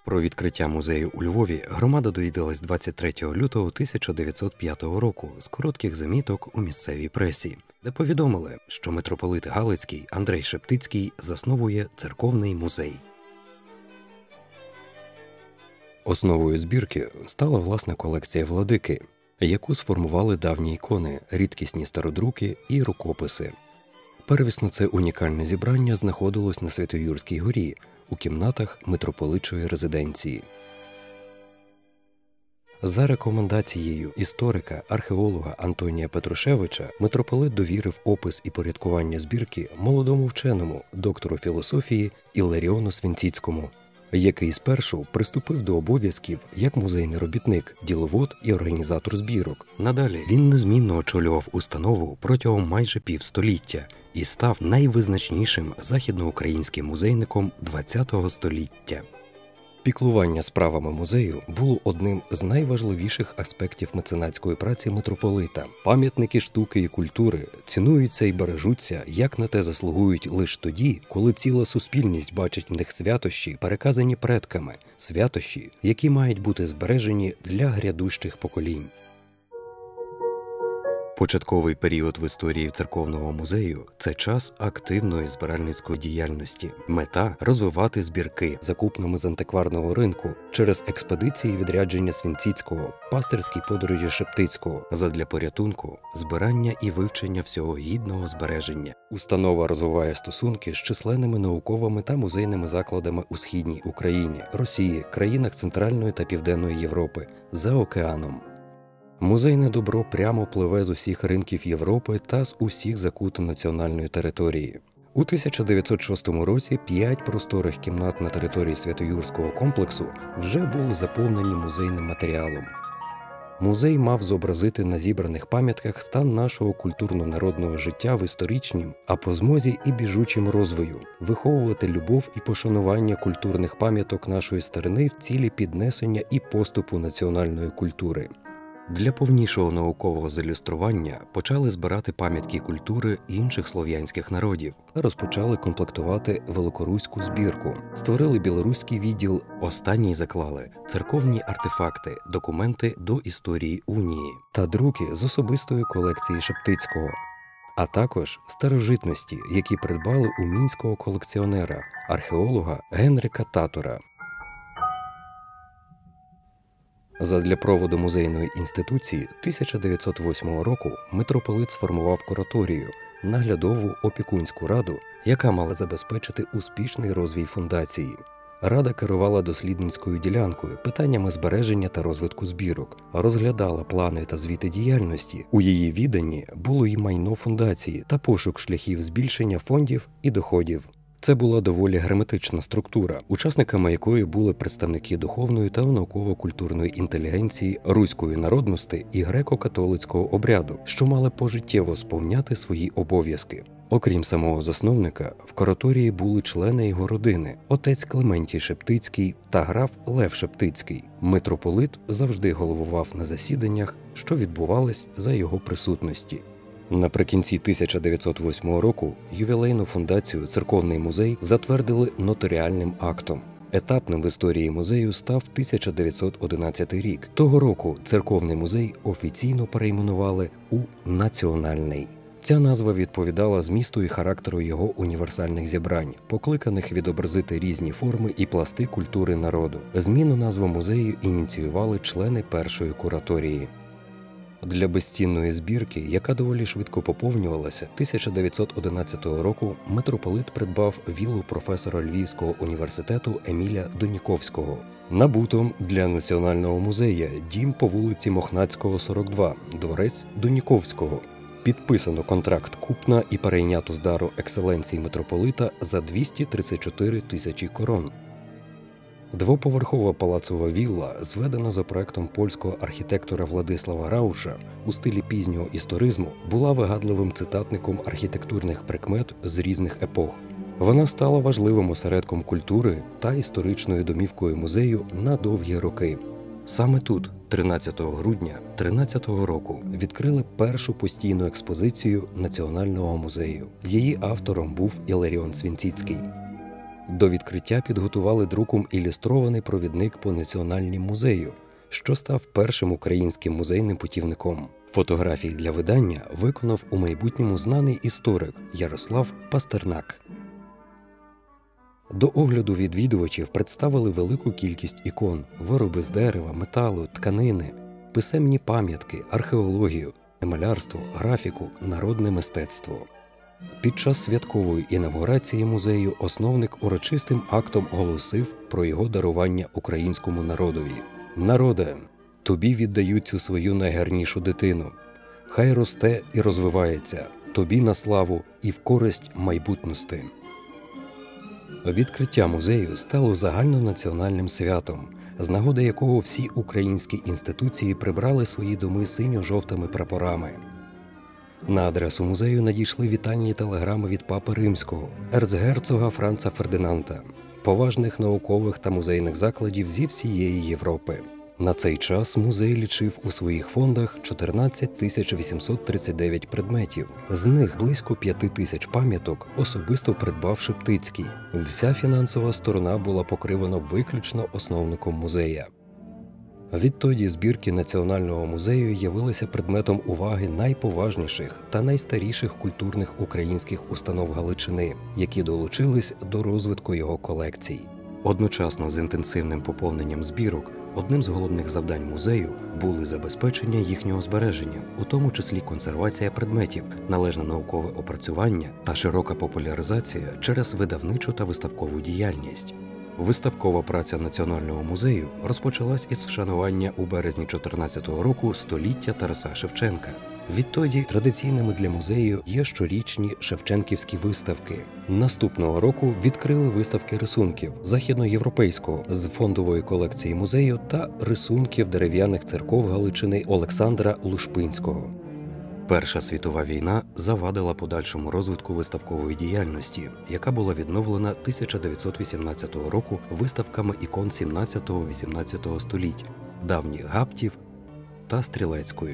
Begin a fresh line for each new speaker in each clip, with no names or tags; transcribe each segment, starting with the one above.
Про відкриття музею у Львові громада довідалась 23 лютого 1905 року з коротких заміток у місцевій пресі, де повідомили, що митрополит Галицький Андрей Шептицький засновує церковний музей. Основою збірки стала власна колекція владики, яку сформували давні ікони, рідкісні стародруки і рукописи. Первісно це унікальне зібрання знаходилось на Свято-Юрській горі, у кімнатах митрополичої резиденції. За рекомендацією історика, археолога Антонія Петрушевича, митрополит довірив опис і порядкування збірки молодому вченому, доктору філософії Іларіону Свінціцькому, який спершу приступив до обов'язків як музейний робітник, діловод і організатор збірок. Надалі він незмінно очолював установу протягом майже півстоліття і став найвизначнішим західноукраїнським музейником ХХ століття. Піклування справами музею було одним з найважливіших аспектів меценатської праці митрополита. Пам'ятники штуки і культури цінуються і бережуться, як на те заслугують лише тоді, коли ціла суспільність бачить в них святощі, переказані предками, святощі, які мають бути збережені для грядущих поколінь. Початковий період в історії церковного музею – це час активної збиральницької діяльності. Мета – розвивати збірки, закупними з антикварного ринку, через експедиції відрядження Свінціцького, пастирські подорожі Шептицького, задля порятунку, збирання і вивчення всього гідного збереження. Установа розвиває стосунки з численними науковими та музейними закладами у Східній Україні, Росії, країнах Центральної та Південної Європи, за океаном. Музейне добро прямо пливе з усіх ринків Європи та з усіх закутин національної території. У 1906 році 5 просторих кімнат на території Свято-Юрського комплексу вже були заповнені музейним матеріалом. Музей мав зобразити на зібраних пам'ятках стан нашого культурно-народного життя в історичнім, а по змозі і біжучим розвою, виховувати любов і пошанування культурних пам'яток нашої старини в цілі піднесення і поступу національної культури. Для повнішого наукового заілюстрування почали збирати пам'ятки культури інших слов'янських народів та розпочали комплектувати великоруську збірку. Створили білоруський відділ, останній заклали церковні артефакти, документи до історії унії та друки з особистої колекції Шептицького, а також старожитності, які придбали у мінського колекціонера, археолога Генрика Татора. Задля проводу музейної інституції 1908 року митрополит сформував кураторію – наглядову опікунську раду, яка мала забезпечити успішний розвій фундації. Рада керувала дослідницькою ділянкою, питаннями збереження та розвитку збірок, розглядала плани та звіти діяльності. У її віданні було й майно фундації та пошук шляхів збільшення фондів і доходів. Це була доволі герметична структура, учасниками якої були представники духовної та науково-культурної інтелігенції, руської народності і греко-католицького обряду, що мали пожиттєво сповняти свої обов'язки. Окрім самого засновника, в кураторії були члени його родини – отець Клементій Шептицький та граф Лев Шептицький. Митрополит завжди головував на засіданнях, що відбувались за його присутності. Наприкінці 1908 року ювілейну фундацію «Церковний музей» затвердили нотаріальним актом. Етапним в історії музею став 1911 рік. Того року «Церковний музей» офіційно перейменували у «Національний». Ця назва відповідала змісту і характеру його універсальних зібрань, покликаних відобразити різні форми і пласти культури народу. Зміну назви музею ініціювали члени першої кураторії. Для безцінної збірки, яка доволі швидко поповнювалася, 1911 року митрополит придбав віллу професора Львівського університету Еміля Доніковського. Набутом для Національного музею дім по вулиці Мохнацького, 42, дворець Доніковського. Підписано контракт купна і перейнято з дару екселенції митрополита за 234 тисячі корон. Двоповерхова палацова вілла, зведена за проектом польського архітектора Владислава Рауша у стилі пізнього історизму, була вигадливим цитатником архітектурних прикмет з різних епох. Вона стала важливим осередком культури та історичною домівкою музею на довгі роки. Саме тут, 13 грудня 2013 року, відкрили першу постійну експозицію Національного музею. Її автором був Іларіон Свінціцький. До відкриття підготували друком ілюстрований провідник по Національному музею, що став першим українським музейним путівником. Фотографії для видання виконав у майбутньому знаний історик Ярослав Пастернак. До огляду відвідувачів представили велику кількість ікон, вироби з дерева, металу, тканини, писемні пам'ятки, археологію, малярство, графіку, народне мистецтво. Під час святкової інавгурації музею основник урочистим актом оголосив про його дарування українському народові. «Народе, тобі віддаю цю свою найгарнішу дитину. Хай росте і розвивається, тобі на славу і в користь майбутності». Відкриття музею стало загальнонаціональним святом, з нагоди якого всі українські інституції прибрали свої доми синьо-жовтими прапорами. На адресу музею надійшли вітальні телеграми від Папи Римського, ерцгерцога Франца Фердинанда, поважних наукових та музейних закладів зі всієї Європи. На цей час музей лічив у своїх фондах 14 839 предметів. З них близько 5 тисяч пам'яток особисто придбав Шептицький. Вся фінансова сторона була покривана виключно основником музея. Відтоді збірки Національного музею явилися предметом уваги найповажніших та найстаріших культурних українських установ Галичини, які долучились до розвитку його колекцій. Одночасно з інтенсивним поповненням збірок одним з головних завдань музею були забезпечення їхнього збереження, у тому числі консервація предметів, належне наукове опрацювання та широка популяризація через видавничу та виставкову діяльність. Виставкова праця Національного музею розпочалась із вшанування у березні 2014 року століття Тараса Шевченка. Відтоді традиційними для музею є щорічні шевченківські виставки. Наступного року відкрили виставки рисунків західноєвропейського з фондової колекції музею та рисунків дерев'яних церков Галичини Олександра Лушпинського. Перша світова війна завадила подальшому розвитку виставкової діяльності, яка була відновлена 1918 року виставками ікон 17-18 століть, давніх гаптів та стрілецької.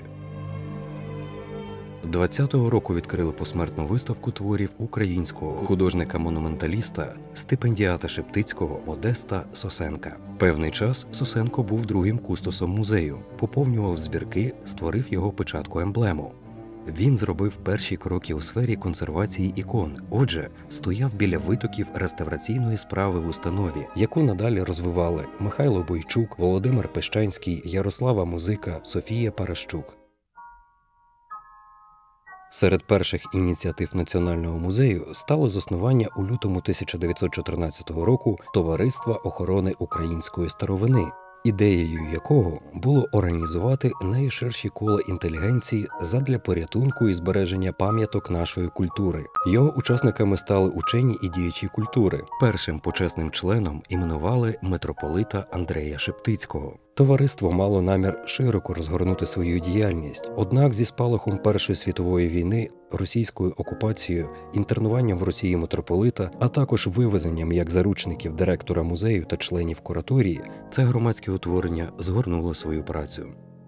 20-го року відкрили посмертну виставку творів українського художника-монументаліста, стипендіата Шептицького Модеста Сосенка. Певний час Сосенко був другим кустосом музею, поповнював збірки, створив його печатку-емблему. Він зробив перші кроки у сфері консервації ікон, отже, стояв біля витоків реставраційної справи в установі, яку надалі розвивали Михайло Бойчук, Володимир Пещанський, Ярослава Музика, Софія Паращук. Серед перших ініціатив Національного музею стало заснування у лютому 1914 року Товариства охорони української старовини, ідеєю якого було організувати найширші кола інтелігенції задля порятунку і збереження пам'яток нашої культури. Його учасниками стали учені і діячі культури. Першим почесним членом іменували митрополита Андрея Шептицького. Товариство мало намір широко розгорнути свою діяльність, однак зі спалахом Першої світової війни, російською окупацією, інтернуванням в Росії митрополита, а також вивезенням як заручників директора музею та членів кураторії, це громадське утворення згорнуло свою працю.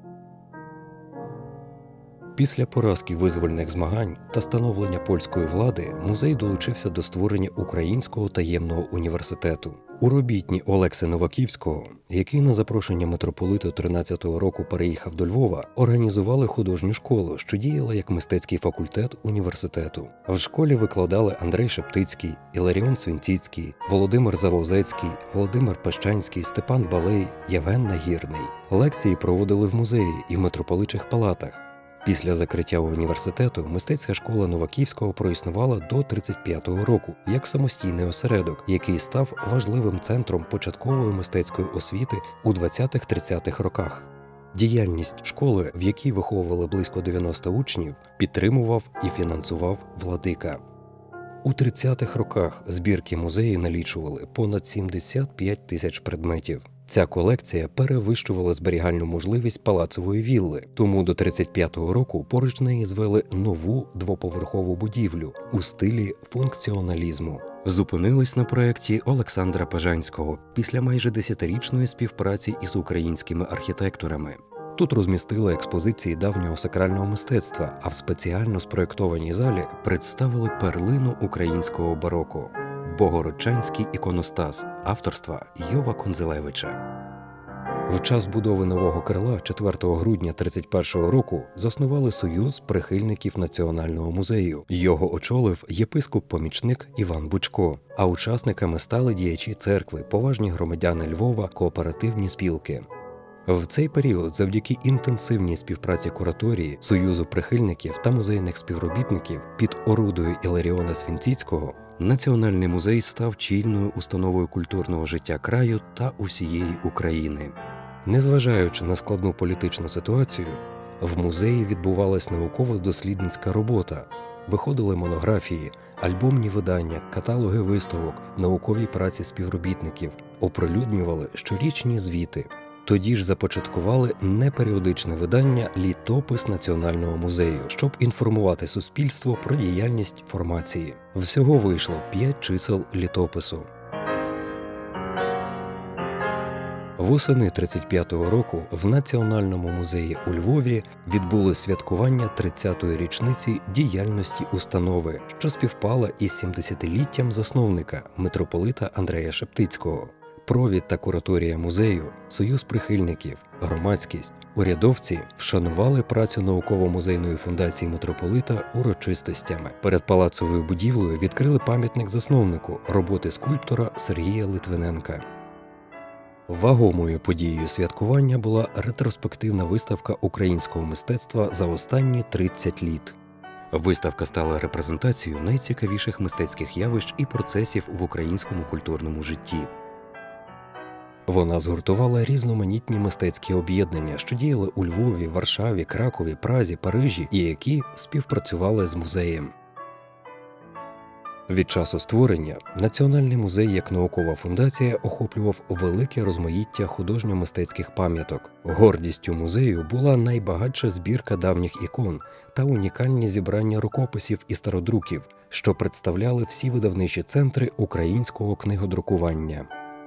Після поразки визвольних змагань та становлення польської влади музей долучився до створення Українського таємного університету. У робітні Олекси Новаківського, який на запрошення митрополита 13-го року переїхав до Львова, організували художню школу, що діяла як мистецький факультет університету. В школі викладали Андрей Шептицький, Іларіон Свінціцький, Володимир Залозецький, Володимир Пещанський, Степан Балей, Євген Нагірний. Лекції проводили в музеї і в митрополичих палатах. Після закриття університету мистецька школа Новаківського проіснувала до 35-го року як самостійний осередок, який став важливим центром початкової мистецької освіти у 20-30-х роках. Діяльність школи, в якій виховували близько 90 учнів, підтримував і фінансував владика. У 30-х роках збірки музею налічували понад 75 тисяч предметів. Ця колекція перевищувала зберігальну можливість палацової вілли, тому до 35-го року поруч неї звели нову двоповерхову будівлю у стилі функціоналізму. Зупинились на проєкті Олександра Пежанського після майже 10-річної співпраці із українськими архітекторами. Тут розмістили експозиції давнього сакрального мистецтва, а в спеціально спроєктованій залі представили перлину українського бароко – Богородчанський іконостас авторства Йова Кунзелевича. В час будови нового крила 4 грудня 1931 року заснували Союз прихильників Національного музею. Його очолив єпископ-помічник Іван Бучко, а учасниками стали діячі церкви, поважні громадяни Львова, кооперативні спілки. В цей період, завдяки інтенсивній співпраці кураторії, Союзу прихильників та музейних співробітників під орудою Іларіона Свінціцького, Національний музей став чільною установою культурного життя краю та усієї України. Незважаючи на складну політичну ситуацію, в музеї відбувалась науково-дослідницька робота, виходили монографії, альбомні видання, каталоги виставок, наукові праці співробітників, оприлюднювали щорічні звіти. Тоді ж започаткували неперіодичне видання «Літопис Національного музею», щоб інформувати суспільство про діяльність формації. Всього вийшло 5 чисел літопису. Восени 1935 року в Національному музеї у Львові відбулось святкування 30-ї річниці діяльності установи, що співпала із 70-літтям засновника митрополита Андрея Шептицького. Провід та кураторія музею, Союз прихильників, громадськість, урядовці вшанували працю науково-музейної фундації митрополита урочистостями. Перед палацовою будівлею відкрили пам'ятник засновнику, роботи скульптора Сергія Литвиненка. Вагомою подією святкування була ретроспективна виставка українського мистецтва за останні 30 літ. Виставка стала репрезентацією найцікавіших мистецьких явищ і процесів в українському культурному житті. Вона згуртувала різноманітні мистецькі об'єднання, що діяли у Львові, Варшаві, Кракові, Празі, Парижі і які співпрацювали з музеєм. Від часу створення Національний музей як наукова фундація охоплював велике розмаїття художньо-мистецьких пам'яток. Гордістю музею була найбагатша збірка давніх ікон та унікальні зібрання рукописів і стародруків, що представляли всі видавничі центри українського книгодрукування.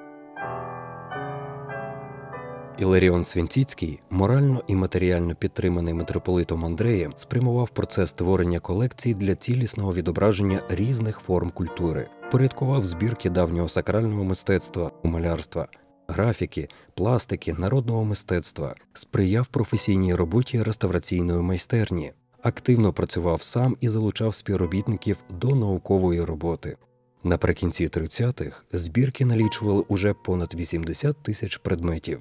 Іларіон Свінціцький, морально і матеріально підтриманий митрополитом Андреєм, спрямував процес створення колекцій для цілісного відображення різних форм культури, порядкував збірки давнього сакрального мистецтва, малярства, графіки, пластики, народного мистецтва, сприяв професійній роботі реставраційної майстерні, активно працював сам і залучав співробітників до наукової роботи. Наприкінці 30-х збірки налічували уже понад 80 тисяч предметів.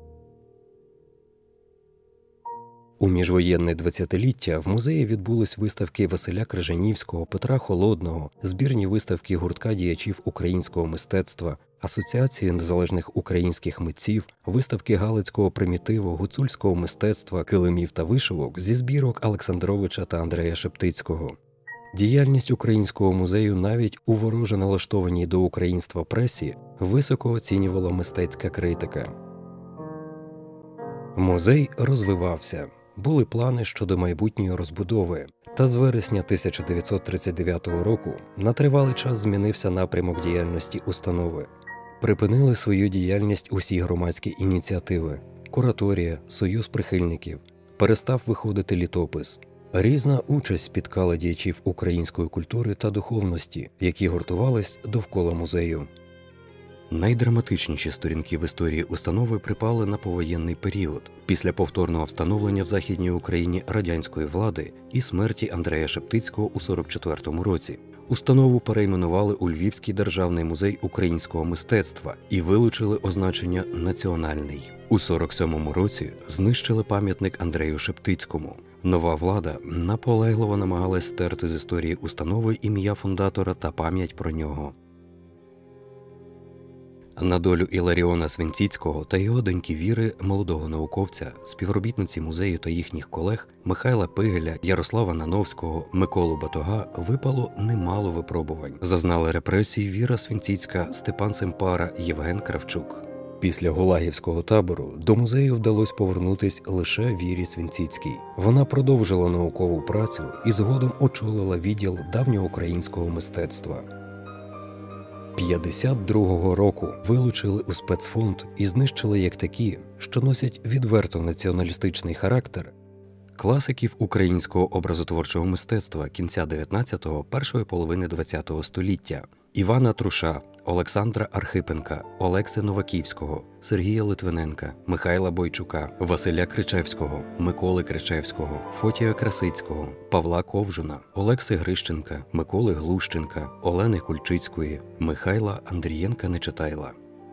У міжвоєнне 20-ліття в музеї відбулись виставки Василя Крижанівського, Петра Холодного, збірні виставки гуртка діячів українського мистецтва, Асоціації незалежних українських митців, виставки галицького примітиву, гуцульського мистецтва, килимів та вишивок зі збірок Олександровича та Андрея Шептицького. Діяльність Українського музею навіть у вороже налаштованій до українства пресі високо оцінювала мистецька критика. Музей розвивався. Були плани щодо майбутньої розбудови. Та з вересня 1939 року на тривалий час змінився напрямок діяльності установи. Припинили свою діяльність усі громадські ініціативи – кураторія, Союз прихильників, перестав виходити літопис. Різна участь спіткала діячів української культури та духовності, які гуртувались довкола музею. Найдраматичніші сторінки в історії установи припали на повоєнний період, після повторного встановлення в Західній Україні радянської влади і смерті Андрея Шептицького у 1944 році. Установу перейменували у Львівський державний музей українського мистецтва і вилучили означення «національний». У 1947 році знищили пам'ятник Андрею Шептицькому. Нова влада наполегливо намагалась стерти з історії установи ім'я фундатора та пам'ять про нього. На долю Іларіона Свінціцького та його доньки Віри, молодого науковця, співробітниці музею та їхніх колег Михайла Пигеля, Ярослава Нановського, Миколу Батога випало немало випробувань. Зазнали репресій Віра Свінціцька, Степан Семпара, Євген Кравчук. Після Гулагівського табору до музею вдалося повернутись лише Вірі Свінціцькій. Вона продовжила наукову працю і згодом очолила відділ давньоукраїнського мистецтва. 52-го року вилучили у спецфонд і знищили як такі, що носять відверто націоналістичний характер, класиків українського образотворчого мистецтва кінця 19-го, першої половини 20-го століття Івана Труша, Олександра Архипенка, Олекси Новаківського, Сергія Литвиненка, Михайла Бойчука, Василя Кричевського, Миколи Кричевського, Фотія Красицького, Павла Ковжуна, Олекси Грищенка, Миколи Глущенка, Олени Кульчицької, Михайла Андрієнка-Нечитайла.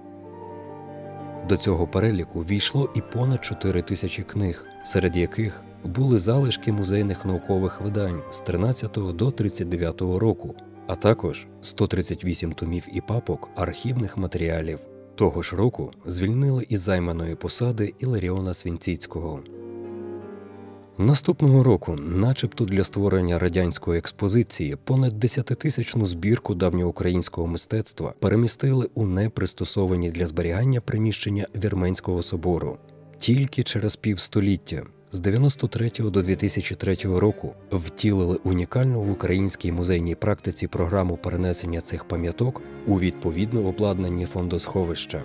До цього переліку війшло і понад 4 тисячі книг, серед яких були залишки музейних наукових видань з 13 до 39 року, а також 138 томів і папок архівних матеріалів. Того ж року звільнили із займаної посади Іларіона Свінціцького. Наступного року, начебто для створення радянської експозиції, понад 10-тисячну збірку давньоукраїнського мистецтва перемістили у непристосовані для зберігання приміщення Вірменського собору. Тільки через півстоліття, з 93 до 2003 року, втілили унікальну в українській музейній практиці програму перенесення цих пам'яток у відповідно обладнані фондосховища.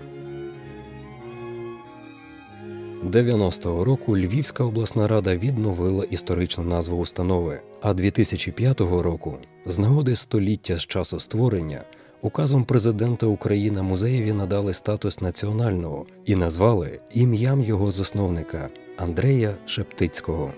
90-го року Львівська обласна рада відновила історичну назву установи, а 2005 року, з нагоди століття з часу створення, указом президента України музеєві надали статус національного і назвали ім'ям його засновника – Андрея Шептицького.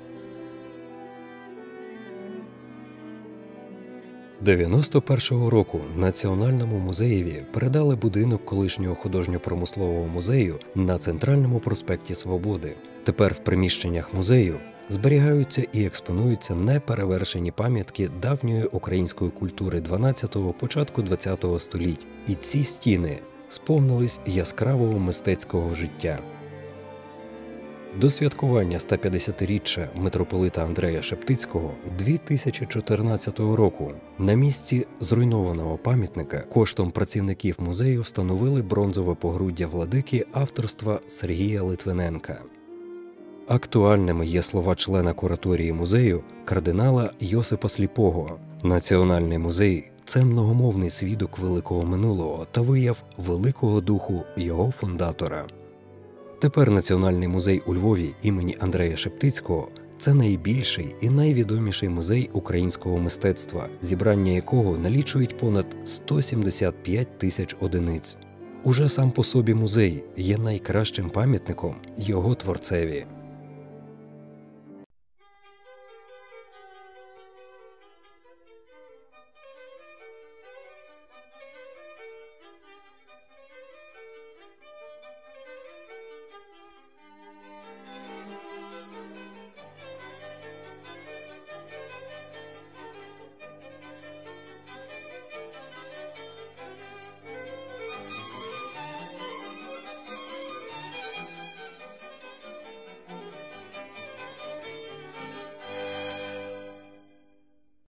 91-го року Національному музеєві передали будинок колишнього художньо-промислового музею на Центральному проспекті Свободи. Тепер в приміщеннях музею зберігаються і експонуються неперевершені пам'ятки давньої української культури 12-го, початку 20-го століть. І ці стіни сповнились яскравого мистецького життя. До святкування 150-річчя митрополита Андрея Шептицького 2014 року на місці зруйнованого пам'ятника коштом працівників музею встановили бронзове погруддя владики авторства Сергія Литвиненка. Актуальними є слова члена кураторії музею кардинала Йосипа Сліпого. Національний музей – це многомовний свідок великого минулого та вияв великого духу його фундатора. Тепер Національний музей у Львові імені Андрея Шептицького – це найбільший і найвідоміший музей українського мистецтва, зібрання якого налічують понад 175 тисяч одиниць. Уже сам по собі музей є найкращим пам'ятником його творцеві.